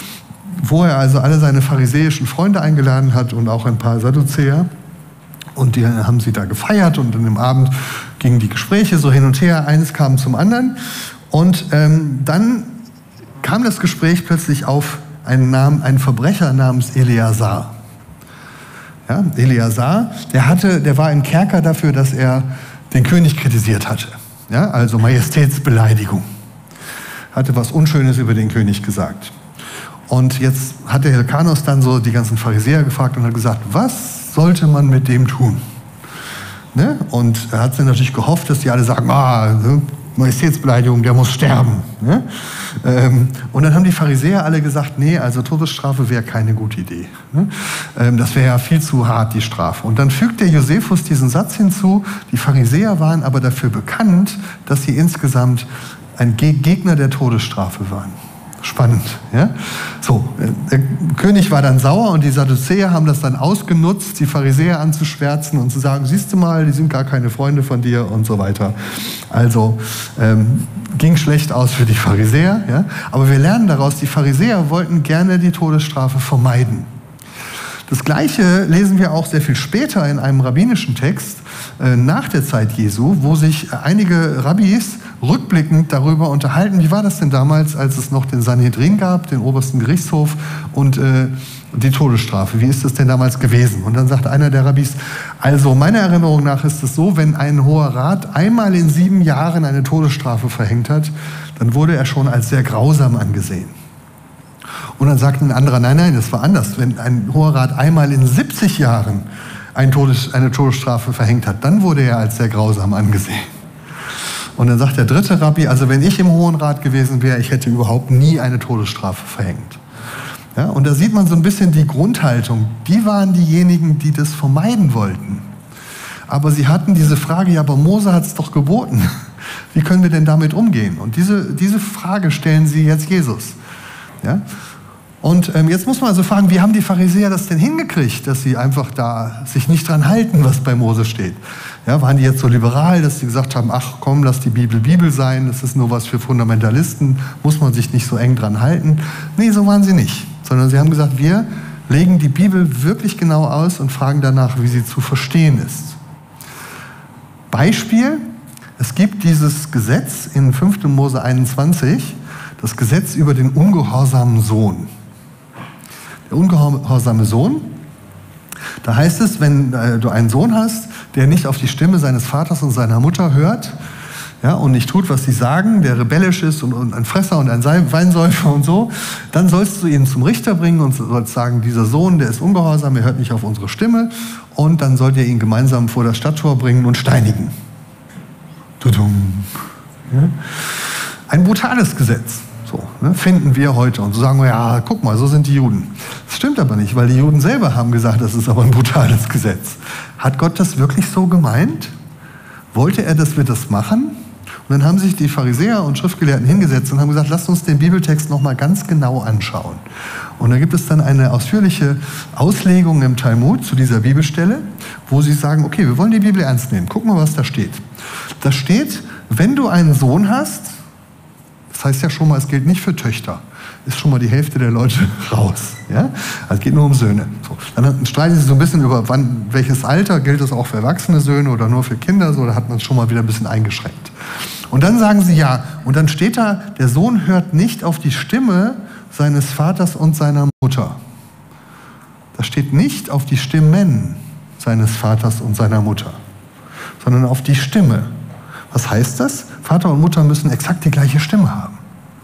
wo er also alle seine pharisäischen Freunde eingeladen hat und auch ein paar Sadduzäer. Und die haben sie da gefeiert und an dem Abend gingen die Gespräche so hin und her, eines kam zum anderen. Und ähm, dann kam das Gespräch plötzlich auf einen, Namen, einen Verbrecher namens Eleazar. Ja, Eleazar, der, hatte, der war im Kerker dafür, dass er den König kritisiert hatte. Ja, also Majestätsbeleidigung. Hatte was Unschönes über den König gesagt. Und jetzt hat der Hyrkanus dann so die ganzen Pharisäer gefragt und hat gesagt, was sollte man mit dem tun? Ne? Und er hat dann natürlich gehofft, dass die alle sagen, ah, ne? Majestätsbeleidigung, der muss sterben. Ne? Ähm, und dann haben die Pharisäer alle gesagt, nee, also Todesstrafe wäre keine gute Idee. Ne? Ähm, das wäre ja viel zu hart, die Strafe. Und dann fügt der Josephus diesen Satz hinzu, die Pharisäer waren aber dafür bekannt, dass sie insgesamt ein Gegner der Todesstrafe waren. Spannend. Ja? So, der König war dann sauer und die Sadduzäer haben das dann ausgenutzt, die Pharisäer anzuschwärzen und zu sagen, siehst du mal, die sind gar keine Freunde von dir und so weiter. Also ähm, ging schlecht aus für die Pharisäer. Ja? Aber wir lernen daraus, die Pharisäer wollten gerne die Todesstrafe vermeiden. Das Gleiche lesen wir auch sehr viel später in einem rabbinischen Text äh, nach der Zeit Jesu, wo sich einige Rabbis rückblickend darüber unterhalten, wie war das denn damals, als es noch den Sanhedrin gab, den obersten Gerichtshof und äh, die Todesstrafe. Wie ist das denn damals gewesen? Und dann sagt einer der Rabbis, also meiner Erinnerung nach ist es so, wenn ein Hoher Rat einmal in sieben Jahren eine Todesstrafe verhängt hat, dann wurde er schon als sehr grausam angesehen. Und dann sagt ein anderer, nein, nein, das war anders. Wenn ein Hoher Rat einmal in siebzig Jahren ein Todes, eine Todesstrafe verhängt hat, dann wurde er als sehr grausam angesehen. Und dann sagt der dritte Rabbi, also wenn ich im Hohen Rat gewesen wäre, ich hätte überhaupt nie eine Todesstrafe verhängt. Ja, und da sieht man so ein bisschen die Grundhaltung. Die waren diejenigen, die das vermeiden wollten. Aber sie hatten diese Frage, ja, aber Mose hat es doch geboten. Wie können wir denn damit umgehen? Und diese, diese Frage stellen sie jetzt Jesus. Ja? Und ähm, jetzt muss man also fragen, wie haben die Pharisäer das denn hingekriegt, dass sie einfach da sich nicht dran halten, was bei Mose steht? Ja, waren die jetzt so liberal, dass sie gesagt haben, ach komm, lass die Bibel Bibel sein, das ist nur was für Fundamentalisten, muss man sich nicht so eng dran halten. Nee, so waren sie nicht. Sondern sie haben gesagt, wir legen die Bibel wirklich genau aus und fragen danach, wie sie zu verstehen ist. Beispiel, es gibt dieses Gesetz in fünften Mose einundzwanzig, das Gesetz über den ungehorsamen Sohn. Der ungehorsame Sohn, da heißt es, wenn äh, du einen Sohn hast, der nicht auf die Stimme seines Vaters und seiner Mutter hört, ja, und nicht tut, was sie sagen, der rebellisch ist und, und ein Fresser und ein Weinsäufer und so, dann sollst du ihn zum Richter bringen und sollst sagen, dieser Sohn, der ist ungehorsam, er hört nicht auf unsere Stimme, und dann sollt ihr ihn gemeinsam vor das Stadttor bringen und steinigen. Tudum. Ja. Ein brutales Gesetz, so, ne, finden wir heute. Und so sagen wir, ja, guck mal, so sind die Juden. Das stimmt aber nicht, weil die Juden selber haben gesagt, das ist aber ein brutales Gesetz. Hat Gott das wirklich so gemeint? Wollte er, dass wir das machen? Und dann haben sich die Pharisäer und Schriftgelehrten hingesetzt und haben gesagt, lasst uns den Bibeltext noch mal ganz genau anschauen. Und da gibt es dann eine ausführliche Auslegung im Talmud zu dieser Bibelstelle, wo sie sagen, okay, wir wollen die Bibel ernst nehmen. Guck mal, was da steht. Da steht, wenn du einen Sohn hast, das heißt ja schon mal, es gilt nicht für Töchter, ist schon mal die Hälfte der Leute raus. Ja? Also es geht nur um Söhne. So. Dann streiten sie so ein bisschen über, wann, welches Alter, gilt das auch für erwachsene Söhne oder nur für Kinder, so, da hat man es schon mal wieder ein bisschen eingeschränkt. Und dann sagen sie ja, und dann steht da, der Sohn hört nicht auf die Stimme seines Vaters und seiner Mutter. Da steht nicht auf die Stimmen seines Vaters und seiner Mutter, sondern auf die Stimme. Was heißt das? Vater und Mutter müssen exakt die gleiche Stimme haben.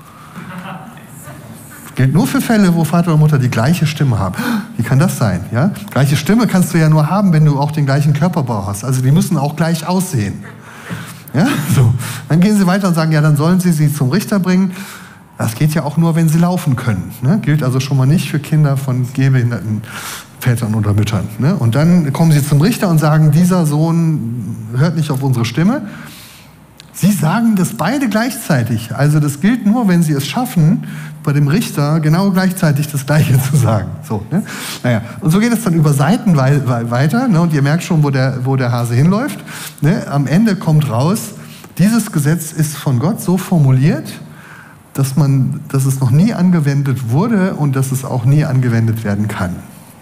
Gilt nur für Fälle, wo Vater und Mutter die gleiche Stimme haben. Wie kann das sein? Ja? Gleiche Stimme kannst du ja nur haben, wenn du auch den gleichen Körperbau hast. Also die müssen auch gleich aussehen. Ja? So. Dann gehen sie weiter und sagen, ja, dann sollen sie sie zum Richter bringen. Das geht ja auch nur, wenn sie laufen können. Ne? Gilt also schon mal nicht für Kinder von gehbehinderten Vätern oder Müttern. Ne? Und dann kommen sie zum Richter und sagen, dieser Sohn hört nicht auf unsere Stimme. Sie sagen das beide gleichzeitig. Also das gilt nur, wenn sie es schaffen, bei dem Richter genau gleichzeitig das Gleiche zu sagen. So, ne? Naja, und so geht es dann über Seiten weiter. Ne? Und ihr merkt schon, wo der, wo der Hase hinläuft. Ne? Am Ende kommt raus, dieses Gesetz ist von Gott so formuliert, dass, man, dass es noch nie angewendet wurde und dass es auch nie angewendet werden kann.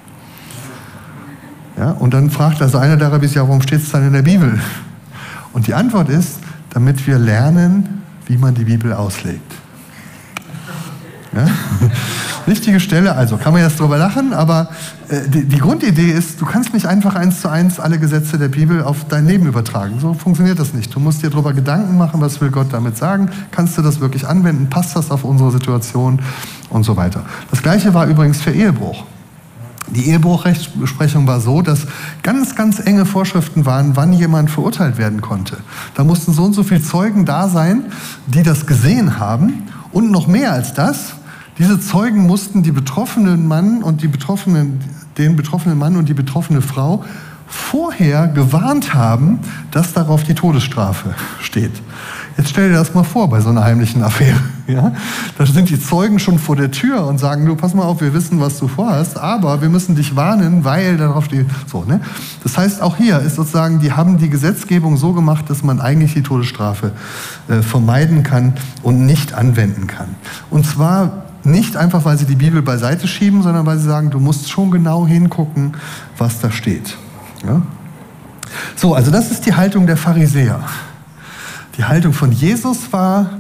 Ja? Und dann fragt also einer der Rabbis, ja, warum steht es dann in der Bibel? Und die Antwort ist, damit wir lernen, wie man die Bibel auslegt. Ja? Wichtige Stelle, also kann man jetzt drüber lachen, aber äh, die, die Grundidee ist, du kannst nicht einfach eins zu eins alle Gesetze der Bibel auf dein Leben übertragen. So funktioniert das nicht. Du musst dir darüber Gedanken machen, was will Gott damit sagen. Kannst du das wirklich anwenden? Passt das auf unsere Situation? Und so weiter. Das Gleiche war übrigens für Ehebruch. Die Ehebruchrechtsprechung war so, dass ganz, ganz enge Vorschriften waren, wann jemand verurteilt werden konnte. Da mussten so und so viele Zeugen da sein, die das gesehen haben. Und noch mehr als das, diese Zeugen mussten die betroffenen Mann und die betroffenen, den betroffenen Mann und die betroffene Frau vorher gewarnt haben, dass darauf die Todesstrafe steht. Jetzt stell dir das mal vor bei so einer heimlichen Affäre. Ja? Da sind die Zeugen schon vor der Tür und sagen, du, pass mal auf, wir wissen, was du vorhast, aber wir müssen dich warnen, weil darauf steht. So, ne? Das heißt, auch hier ist sozusagen, die haben die Gesetzgebung so gemacht, dass man eigentlich die Todesstrafe äh, vermeiden kann und nicht anwenden kann. Und zwar nicht einfach, weil sie die Bibel beiseite schieben, sondern weil sie sagen, du musst schon genau hingucken, was da steht. Ja? So, also das ist die Haltung der Pharisäer. Die Haltung von Jesus war,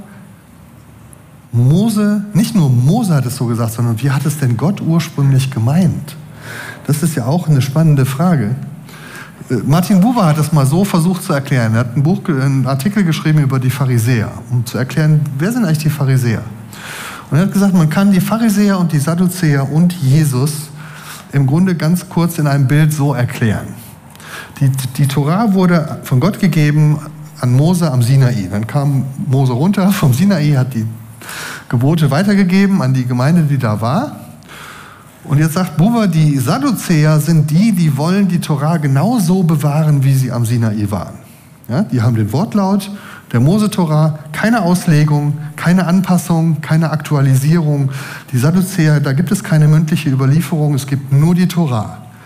Mose, nicht nur Mose hat es so gesagt, sondern wie hat es denn Gott ursprünglich gemeint? Das ist ja auch eine spannende Frage. Martin Buber hat das mal so versucht zu erklären. Er hat ein Buch, einen Artikel geschrieben über die Pharisäer, um zu erklären, wer sind eigentlich die Pharisäer? Und er hat gesagt, man kann die Pharisäer und die Sadduzäer und Jesus im Grunde ganz kurz in einem Bild so erklären. Die, die Torah wurde von Gott gegeben an Mose am Sinai. Dann kam Mose runter vom Sinai, hat die Gebote weitergegeben an die Gemeinde, die da war. Und jetzt sagt Buber, die Sadduzäer sind die, die wollen die Torah genauso bewahren, wie sie am Sinai waren. Ja, die haben den Wortlaut der Mose-Torah, keine Auslegung, keine Anpassung, keine Aktualisierung. Die Sadduzäer, da gibt es keine mündliche Überlieferung, es gibt nur die Torah.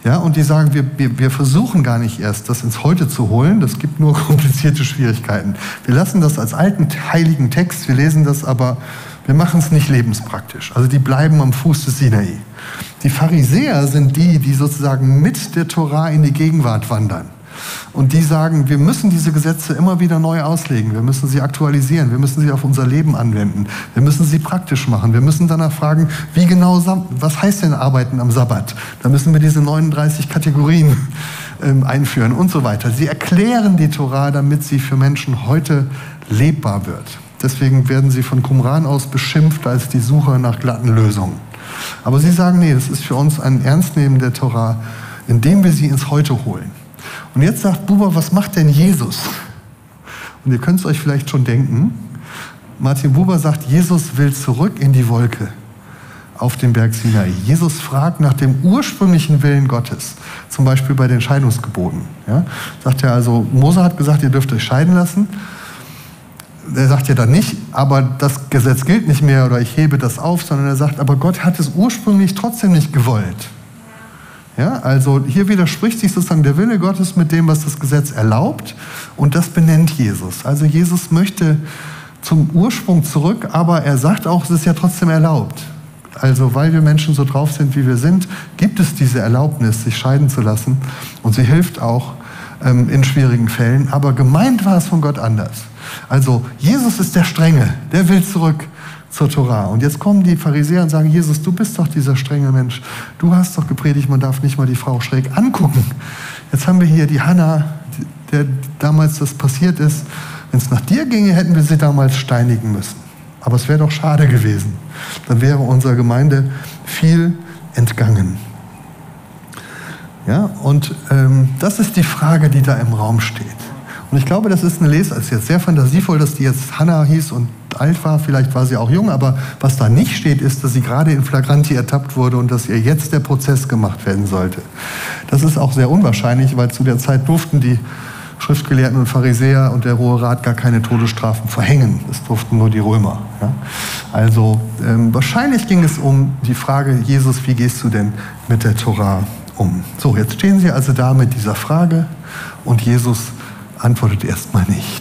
Ja, und die sagen, wir, wir, wir versuchen gar nicht erst, das ins Heute zu holen. Das gibt nur komplizierte Schwierigkeiten. Wir lassen das als alten heiligen Text, wir lesen das, aber wir machen es nicht lebenspraktisch. Also die bleiben am Fuß des Sinai. Die Pharisäer sind die, die sozusagen mit der Tora in die Gegenwart wandern. Und die sagen, wir müssen diese Gesetze immer wieder neu auslegen, wir müssen sie aktualisieren, wir müssen sie auf unser Leben anwenden, wir müssen sie praktisch machen, wir müssen danach fragen, wie genau, was heißt denn Arbeiten am Sabbat? Da müssen wir diese neununddreißig Kategorien ähm, einführen und so weiter. Sie erklären die Tora, damit sie für Menschen heute lebbar wird. Deswegen werden sie von Qumran aus beschimpft als die Sucher nach glatten Lösungen. Aber sie sagen, nee, das ist für uns ein Ernstnehmen der Tora, indem wir sie ins Heute holen. Und jetzt sagt Buber, was macht denn Jesus? Und ihr könnt es euch vielleicht schon denken. Martin Buber sagt, Jesus will zurück in die Wolke auf dem Berg Sinai. Jesus fragt nach dem ursprünglichen Willen Gottes, zum Beispiel bei den Scheidungsgeboten. Ja? Sagt er also, Mose hat gesagt, ihr dürft euch scheiden lassen. Er sagt ja dann nicht, aber das Gesetz gilt nicht mehr oder ich hebe das auf, sondern er sagt, aber Gott hat es ursprünglich trotzdem nicht gewollt. Ja, also hier widerspricht sich sozusagen der Wille Gottes mit dem, was das Gesetz erlaubt, und das benennt Jesus. Also Jesus möchte zum Ursprung zurück, aber er sagt auch, es ist ja trotzdem erlaubt. Also weil wir Menschen so drauf sind, wie wir sind, gibt es diese Erlaubnis, sich scheiden zu lassen, und sie hilft auch ähm, in schwierigen Fällen, aber gemeint war es von Gott anders. Also Jesus ist der Strenge, der will zurück zur Tora. Und jetzt kommen die Pharisäer und sagen, Jesus, du bist doch dieser strenge Mensch. Du hast doch gepredigt, man darf nicht mal die Frau schräg angucken. Jetzt haben wir hier die Hannah, der damals das passiert ist. Wenn es nach dir ginge, hätten wir sie damals steinigen müssen. Aber es wäre doch schade gewesen. Dann wäre unserer Gemeinde viel entgangen. Ja, und ähm, das ist die Frage, die da im Raum steht. Und ich glaube, das ist eine Lesart, ist jetzt sehr fantasievoll, dass die jetzt Hannah hieß und alt war, vielleicht war sie auch jung, aber was da nicht steht, ist, dass sie gerade in Flagranti ertappt wurde und dass ihr jetzt der Prozess gemacht werden sollte. Das ist auch sehr unwahrscheinlich, weil zu der Zeit durften die Schriftgelehrten und Pharisäer und der Hohe Rat gar keine Todesstrafen verhängen. Das durften nur die Römer. Ja? Also ähm, wahrscheinlich ging es um die Frage, Jesus, wie gehst du denn mit der Tora um? So, jetzt stehen sie also da mit dieser Frage und Jesus antwortet erstmal nicht.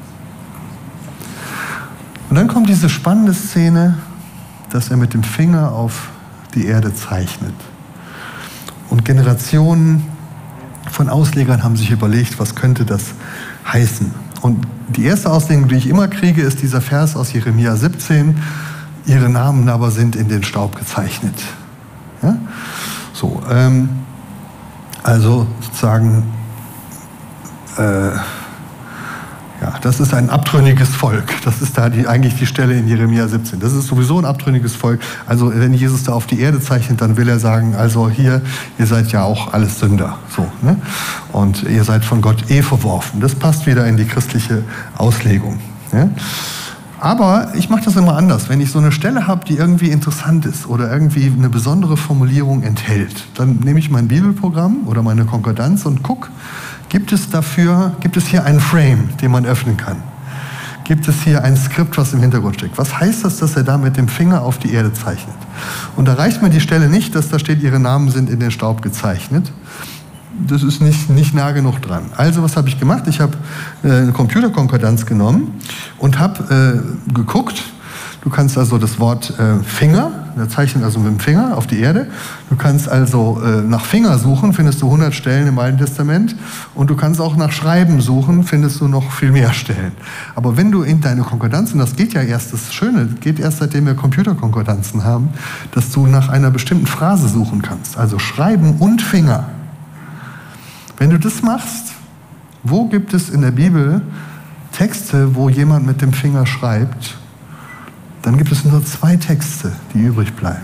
Und dann kommt diese spannende Szene, dass er mit dem Finger auf die Erde zeichnet. Und Generationen von Auslegern haben sich überlegt, was könnte das heißen. Und die erste Auslegung, die ich immer kriege, ist dieser Vers aus Jeremia siebzehn, ihre Namen aber sind in den Staub gezeichnet. Ja? So, ähm, also sozusagen, äh, ja, das ist ein abtrünniges Volk. Das ist da die, eigentlich die Stelle in Jeremia siebzehn. Das ist sowieso ein abtrünniges Volk. Also wenn Jesus da auf die Erde zeichnet, dann will er sagen, also hier, ihr seid ja auch alles Sünder. So, ne? Und ihr seid von Gott eh verworfen. Das passt wieder in die christliche Auslegung. Ja? Aber ich mache das immer anders. Wenn ich so eine Stelle habe, die irgendwie interessant ist oder irgendwie eine besondere Formulierung enthält, dann nehme ich mein Bibelprogramm oder meine Konkordanz und gucke, Gibt es dafür, gibt es hier einen Frame, den man öffnen kann? Gibt es hier ein Skript, was im Hintergrund steckt? Was heißt das, dass er da mit dem Finger auf die Erde zeichnet? Und da reicht mir die Stelle nicht, dass da steht, ihre Namen sind in den Staub gezeichnet. Das ist nicht, nicht nah genug dran. Also was habe ich gemacht? Ich habe äh, eine Computerkonkordanz genommen und habe äh, geguckt. Du kannst also das Wort äh, Finger, der zeichnet also mit dem Finger auf die Erde. Du kannst also äh, nach Finger suchen, findest du hundert Stellen im Alten Testament. Und du kannst auch nach Schreiben suchen, findest du noch viel mehr Stellen. Aber wenn du in deine Konkordanzen, das geht ja erst, das Schöne, geht erst seitdem wir Computerkonkordanzen haben, dass du nach einer bestimmten Phrase suchen kannst. Also Schreiben und Finger. Wenn du das machst, wo gibt es in der Bibel Texte, wo jemand mit dem Finger schreibt? Dann gibt es nur zwei Texte, die übrig bleiben.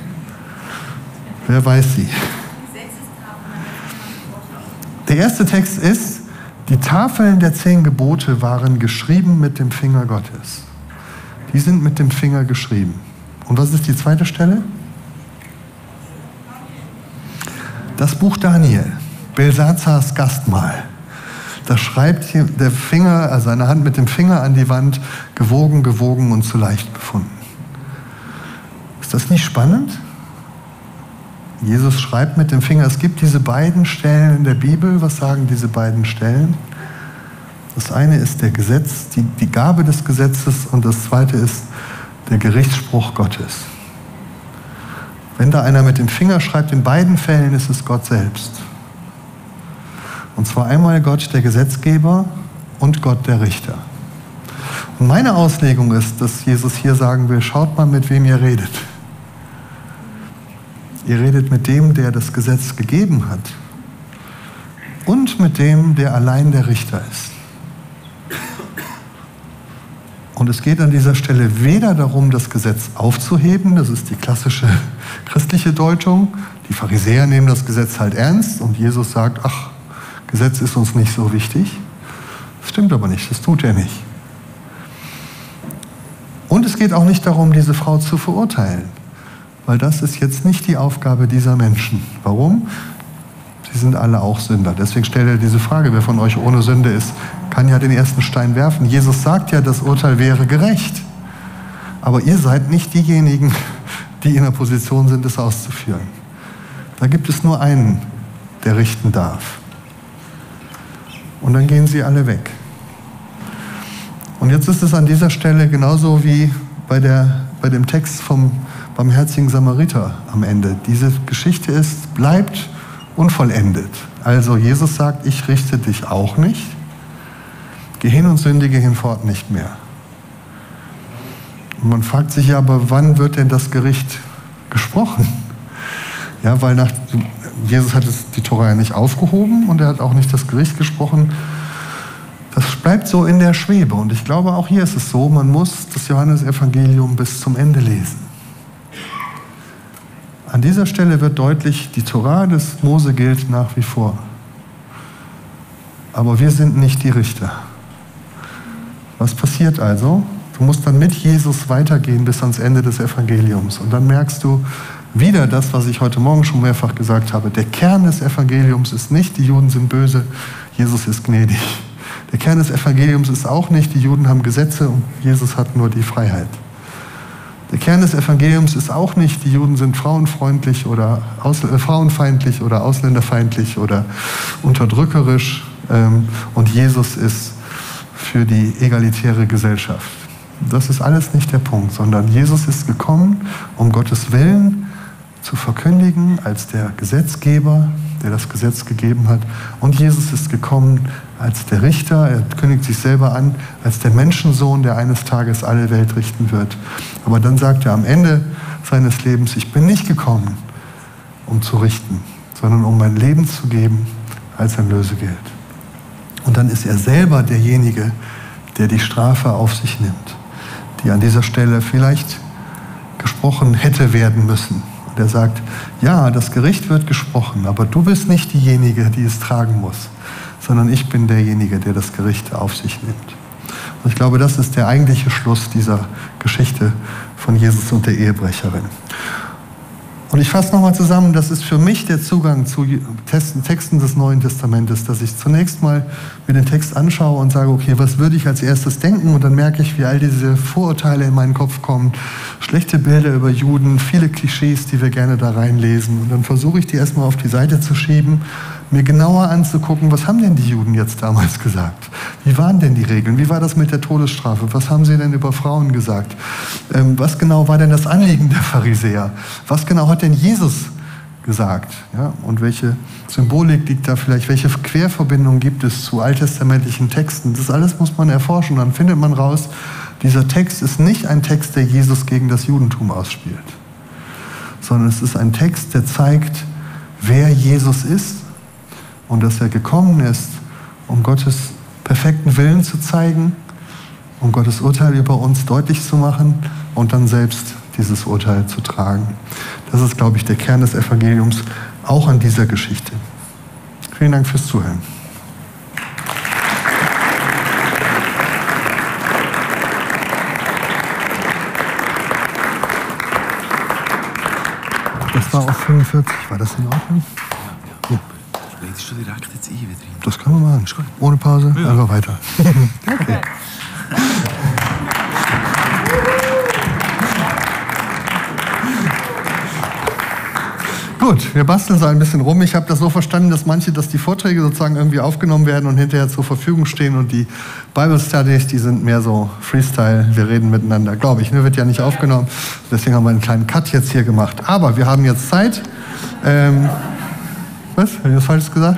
Wer weiß sie? Der erste Text ist, die Tafeln der zehn Gebote waren geschrieben mit dem Finger Gottes. Die sind mit dem Finger geschrieben. Und was ist die zweite Stelle? Das Buch Daniel, Belsazars Gastmahl. Da schreibt hier der Finger, also seine Hand mit dem Finger an die Wand, gewogen, gewogen und zu leicht befunden. Ist das nicht spannend? Jesus schreibt mit dem Finger. Es gibt diese beiden Stellen in der Bibel. Was sagen diese beiden Stellen? Das eine ist der Gesetz, die, die Gabe des Gesetzes, und das zweite ist der Gerichtsspruch Gottes. Wenn da einer mit dem Finger schreibt, in beiden Fällen ist es Gott selbst. Und zwar einmal Gott der Gesetzgeber und Gott der Richter. Und meine Auslegung ist, dass Jesus hier sagen will, schaut mal, mit wem ihr redet. Ihr redet mit dem, der das Gesetz gegeben hat, und mit dem, der allein der Richter ist. Und es geht an dieser Stelle weder darum, das Gesetz aufzuheben, das ist die klassische christliche Deutung. Die Pharisäer nehmen das Gesetz halt ernst und Jesus sagt, ach, Gesetz ist uns nicht so wichtig. Das stimmt aber nicht, das tut er nicht. Und es geht auch nicht darum, diese Frau zu verurteilen, weil das ist jetzt nicht die Aufgabe dieser Menschen. Warum? Sie sind alle auch Sünder. Deswegen stellt er diese Frage, wer von euch ohne Sünde ist, kann ja den ersten Stein werfen. Jesus sagt ja, das Urteil wäre gerecht. Aber ihr seid nicht diejenigen, die in der Position sind, es auszuführen. Da gibt es nur einen, der richten darf. Und dann gehen sie alle weg. Und jetzt ist es an dieser Stelle genauso wie bei, der, bei dem Text vom barmherzigen Samariter am Ende. Diese Geschichte ist, bleibt unvollendet. Also Jesus sagt, ich richte dich auch nicht. Geh hin und sündige hinfort nicht mehr. Und man fragt sich ja, aber wann wird denn das Gericht gesprochen? Ja, weil nach, Jesus hat es, die Tora ja nicht aufgehoben und er hat auch nicht das Gericht gesprochen. Das bleibt so in der Schwebe. Und ich glaube, auch hier ist es so, man muss das Johannesevangelium bis zum Ende lesen. An dieser Stelle wird deutlich, die Tora des Mose gilt nach wie vor. Aber wir sind nicht die Richter. Was passiert also? Du musst dann mit Jesus weitergehen bis ans Ende des Evangeliums. Und dann merkst du wieder das, was ich heute Morgen schon mehrfach gesagt habe. Der Kern des Evangeliums ist nicht, die Juden sind böse, Jesus ist gnädig. Der Kern des Evangeliums ist auch nicht, die Juden haben Gesetze und Jesus hat nur die Freiheit. Der Kern des Evangeliums ist auch nicht, die Juden sind frauenfreundlich oder aus, äh, frauenfeindlich oder ausländerfeindlich oder unterdrückerisch ähm, und Jesus ist für die egalitäre Gesellschaft. Das ist alles nicht der Punkt, sondern Jesus ist gekommen, um Gottes Willen zu verkündigen als der Gesetzgeber, der das Gesetz gegeben hat. Und Jesus ist gekommen als der Richter, er kündigt sich selber an, als der Menschensohn, der eines Tages alle Welt richten wird. Aber dann sagt er am Ende seines Lebens, ich bin nicht gekommen, um zu richten, sondern um mein Leben zu geben als ein Lösegeld. Und dann ist er selber derjenige, der die Strafe auf sich nimmt, die an dieser Stelle vielleicht gesprochen hätte werden müssen. Und er sagt, ja, das Gericht wird gesprochen, aber du bist nicht diejenige, die es tragen muss, sondern ich bin derjenige, der das Gericht auf sich nimmt. Und ich glaube, das ist der eigentliche Schluss dieser Geschichte von Jesus und der Ehebrecherin. Und ich fasse nochmal zusammen, das ist für mich der Zugang zu Texten des Neuen Testamentes, dass ich zunächst mal mir den Text anschaue und sage, okay, was würde ich als erstes denken? Und dann merke ich, wie all diese Vorurteile in meinen Kopf kommen, schlechte Bilder über Juden, viele Klischees, die wir gerne da reinlesen. Und dann versuche ich die erstmal auf die Seite zu schieben, mir genauer anzugucken, was haben denn die Juden jetzt damals gesagt? Wie waren denn die Regeln? Wie war das mit der Todesstrafe? Was haben sie denn über Frauen gesagt? Ähm, was genau war denn das Anliegen der Pharisäer? Was genau hat denn Jesus gesagt? Ja? Und welche Symbolik liegt da vielleicht? Welche Querverbindungen gibt es zu alttestamentlichen Texten? Das alles muss man erforschen. Dann findet man raus, dieser Text ist nicht ein Text, der Jesus gegen das Judentum ausspielt, sondern es ist ein Text, der zeigt, wer Jesus ist und dass er gekommen ist, um Gottes perfekten Willen zu zeigen, um Gottes Urteil über uns deutlich zu machen und dann selbst dieses Urteil zu tragen. Das ist, glaube ich, der Kern des Evangeliums, auch an dieser Geschichte. Vielen Dank fürs Zuhören. Das war auf fünfundvierzig, war das in Ordnung? Ja. Leitest du direkt jetzt ein wieder? Das können wir machen. Ohne Pause, ja. Einfach weiter. Okay. Gut, wir basteln so ein bisschen rum. Ich habe das so verstanden, dass manche, dass die Vorträge sozusagen irgendwie aufgenommen werden und hinterher zur Verfügung stehen und die Bible Studies, die sind mehr so Freestyle, wir reden miteinander, glaube ich. Ne? Wird ja nicht aufgenommen, deswegen haben wir einen kleinen Cut jetzt hier gemacht. Aber wir haben jetzt Zeit. Ähm, was? Habe ich was Falsches gesagt?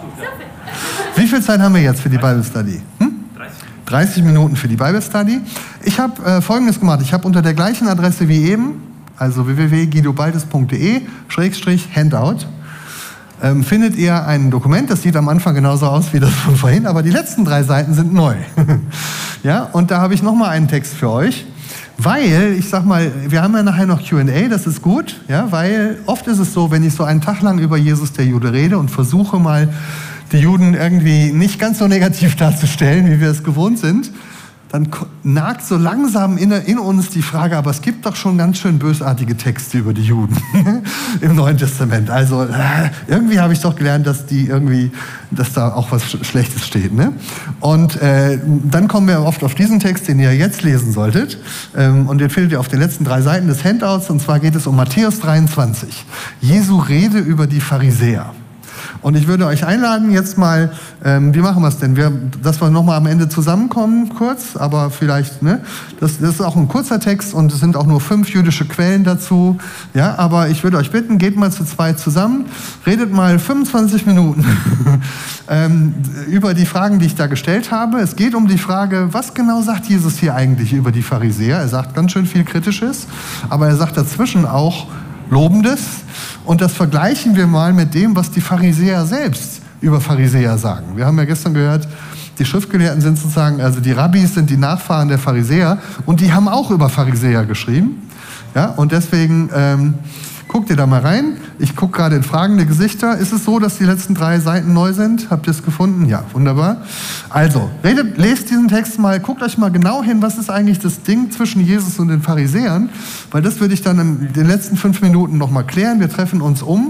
Wie viel Zeit haben wir jetzt für die Bible Study? Hm? dreißig Minuten für die Bible Study. Ich habe äh, Folgendes gemacht. Ich habe unter der gleichen Adresse wie eben, also w w w punkt guido baltes punkt de Schrägstrich Handout, ähm, findet ihr ein Dokument, das sieht am Anfang genauso aus wie das von vorhin, aber die letzten drei Seiten sind neu. Ja, und da habe ich nochmal einen Text für euch, weil, ich sag mal, wir haben ja nachher noch Q and A, das ist gut, ja, weil oft ist es so, wenn ich so einen Tag lang über Jesus der Jude rede und versuche mal, die Juden irgendwie nicht ganz so negativ darzustellen, wie wir es gewohnt sind, dann nagt so langsam in, in uns die Frage, aber es gibt doch schon ganz schön bösartige Texte über die Juden im Neuen Testament. Also äh, irgendwie habe ich doch gelernt, dass die irgendwie, dass da auch was Schlechtes steht. Ne? Und äh, dann kommen wir oft auf diesen Text, den ihr jetzt lesen solltet. Ähm, und den findet ihr auf den letzten drei Seiten des Handouts. Und zwar geht es um Matthäus dreiundzwanzig. Jesu Rede über die Pharisäer. Und ich würde euch einladen, jetzt mal, ähm, wie machen wir es denn? Wir, dass wir nochmal am Ende zusammenkommen, kurz, aber vielleicht, ne? Das, das ist auch ein kurzer Text und es sind auch nur fünf jüdische Quellen dazu. Ja, aber ich würde euch bitten, geht mal zu zweit zusammen, redet mal fünfundzwanzig Minuten ähm, über die Fragen, die ich da gestellt habe. Es geht um die Frage, was genau sagt Jesus hier eigentlich über die Pharisäer? Er sagt ganz schön viel Kritisches, aber er sagt dazwischen auch Lobendes. Und das vergleichen wir mal mit dem, was die Pharisäer selbst über Pharisäer sagen. Wir haben ja gestern gehört, die Schriftgelehrten sind sozusagen, also die Rabbis sind die Nachfahren der Pharisäer und die haben auch über Pharisäer geschrieben. Ja, und deswegen ähm, guckt ihr da mal rein. Ich gucke gerade in fragende Gesichter. Ist es so, dass die letzten drei Seiten neu sind? Habt ihr es gefunden? Ja, wunderbar. Also, redet, lest diesen Text mal, guckt euch mal genau hin, was ist eigentlich das Ding zwischen Jesus und den Pharisäern, weil das würde ich dann in den letzten fünf Minuten nochmal klären. Wir treffen uns um.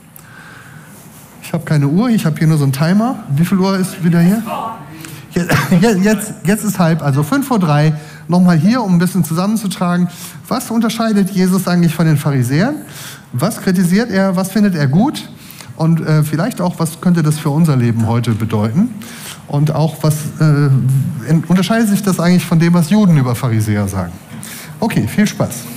Ich habe keine Uhr, ich habe hier nur so einen Timer. Wie viel Uhr ist wieder hier? Jetzt, jetzt, jetzt ist halb, also fünf Uhr drei, nochmal hier, um ein bisschen zusammenzutragen. Was unterscheidet Jesus eigentlich von den Pharisäern? Was kritisiert er? Was findet er gut? Und äh, vielleicht auch, was könnte das für unser Leben heute bedeuten? Und auch, was äh, unterscheidet sich das eigentlich von dem, was Juden über Pharisäer sagen? Okay, viel Spaß.